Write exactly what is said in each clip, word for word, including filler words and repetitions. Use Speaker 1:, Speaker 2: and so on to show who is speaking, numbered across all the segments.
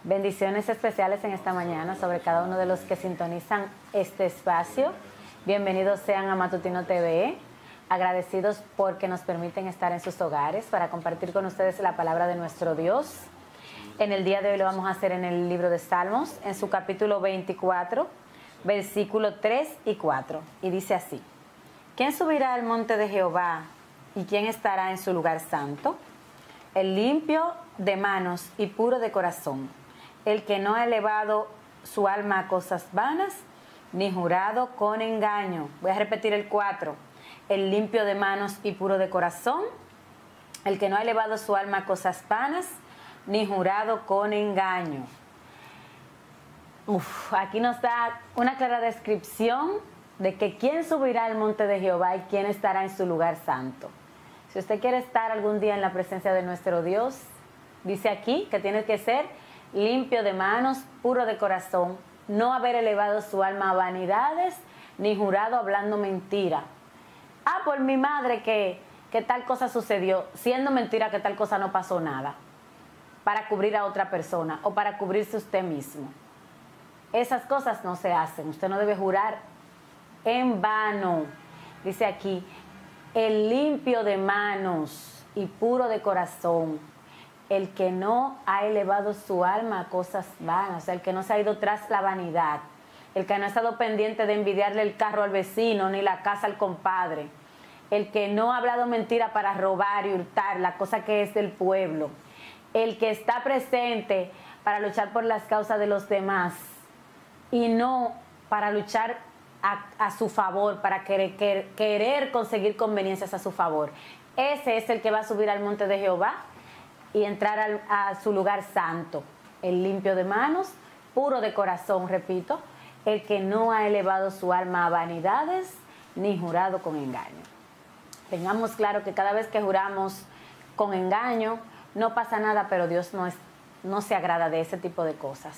Speaker 1: Bendiciones especiales en esta mañana sobre cada uno de los que sintonizan este espacio. Bienvenidos sean a Matutino T V. Agradecidos porque nos permiten estar en sus hogares para compartir con ustedes la palabra de nuestro Dios. En el día de hoy lo vamos a hacer en el libro de Salmos, en su capítulo veinticuatro, versículos tres y cuatro. Y dice así: ¿Quién subirá al monte de Jehová y quién estará en su lugar santo? El limpio de manos y puro de corazón, el que no ha elevado su alma a cosas vanas, ni jurado con engaño. Voy a repetir el cuatro. El limpio de manos y puro de corazón, el que no ha elevado su alma a cosas vanas, ni jurado con engaño. Uf, aquí nos da una clara descripción de que quién subirá al monte de Jehová y quién estará en su lugar santo. Si usted quiere estar algún día en la presencia de nuestro Dios, dice aquí que tiene que ser limpio de manos, puro de corazón, no haber elevado su alma a vanidades, ni jurado hablando mentira. Ah, por mi madre que, que tal cosa sucedió, siendo mentira que tal cosa no pasó nada, para cubrir a otra persona o para cubrirse usted mismo. Esas cosas no se hacen. Usted no debe jurar en vano. Dice aquí, el limpio de manos y puro de corazón, el que no ha elevado su alma a cosas vanas, o sea, el que no se ha ido tras la vanidad, el que no ha estado pendiente de envidiarle el carro al vecino ni la casa al compadre, el que no ha hablado mentira para robar y hurtar la cosa que es del pueblo, el que está presente para luchar por las causas de los demás y no para luchar a, a su favor, para querer, querer, querer conseguir conveniencias a su favor. Ese es el que va a subir al monte de Jehová y entrar al, a su lugar santo, el limpio de manos, puro de corazón, repito, el que no ha elevado su alma a vanidades, ni jurado con engaño. Tengamos claro que cada vez que juramos con engaño, no pasa nada, pero Dios no, es, no se agrada de ese tipo de cosas.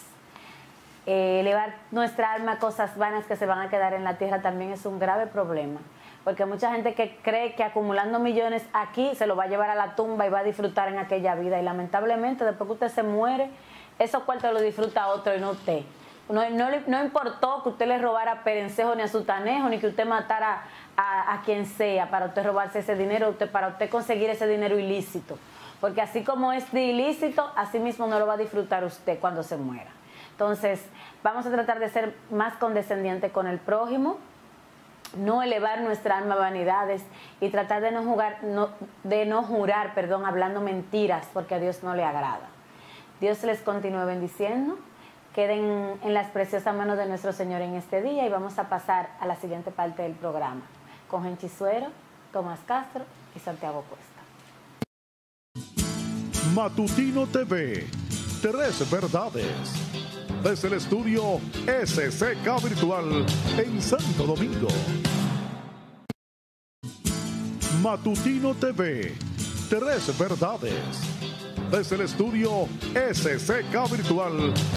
Speaker 1: Eh, elevar nuestra alma a cosas vanas que se van a quedar en la tierra también es un grave problema. Porque mucha gente que cree que acumulando millones aquí se lo va a llevar a la tumba y va a disfrutar en aquella vida. Y lamentablemente después que usted se muere, esos cuartos lo disfruta otro y no usted. No, no, no importó que usted le robara perencejo ni a sutanejo, ni que usted matara a, a quien sea para usted robarse ese dinero, usted, para usted conseguir ese dinero ilícito. Porque así como es de ilícito, así mismo no lo va a disfrutar usted cuando se muera. Entonces, vamos a tratar de ser más condescendientes con el prójimo, no elevar nuestra alma a vanidades y tratar de no jugar, no, de no jurar, perdón, hablando mentiras, porque a Dios no le agrada. Dios les continúe bendiciendo. Queden en las preciosas manos de nuestro Señor en este día y vamos a pasar a la siguiente parte del programa con Genchi Suero, Tomás Castro y Santiago Cuesta.
Speaker 2: Matutino T V, tres verdades. Desde el estudio S C K Virtual en Santo Domingo. Matutino T V, tres verdades. Desde el estudio S C K Virtual